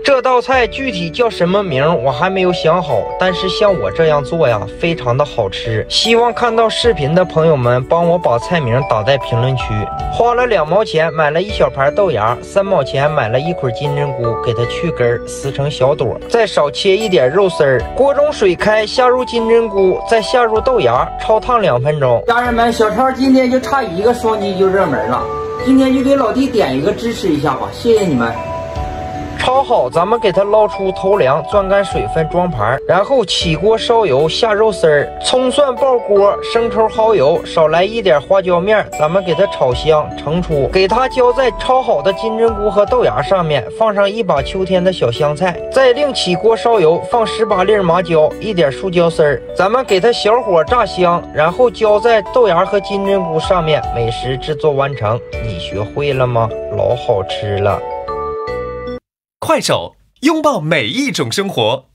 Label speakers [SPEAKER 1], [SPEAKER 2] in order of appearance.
[SPEAKER 1] 这道菜具体叫什么名我还没有想好，但是像我这样做呀，非常的好吃。希望看到视频的朋友们帮我把菜名打在评论区。花了2毛钱买了一小盘豆芽，3毛钱买了一捆金针菇，给它去根，撕成小朵，再少切一点肉丝儿。锅中水开，下入金针菇，再下入豆芽，焯烫2分钟。
[SPEAKER 2] 家人们，小超今天就差一个双击就热门了，今天就给老弟点一个支持一下吧，谢谢你们。
[SPEAKER 1] 焯好，咱们给它捞出头凉，攥干水分装盘，然后起锅烧油，下肉丝儿，葱蒜爆锅，生抽蚝油，少来一点花椒面，咱们给它炒香，盛出，给它浇在焯好的金针菇和豆芽上面，放上一把秋天的小香菜，再另起锅烧油，放18粒麻椒，一点素椒丝儿，咱们给它小火炸香，然后浇在豆芽和金针菇上面，美食制作完成。你学会了吗？老好吃了。
[SPEAKER 3] 快手，拥抱每一种生活。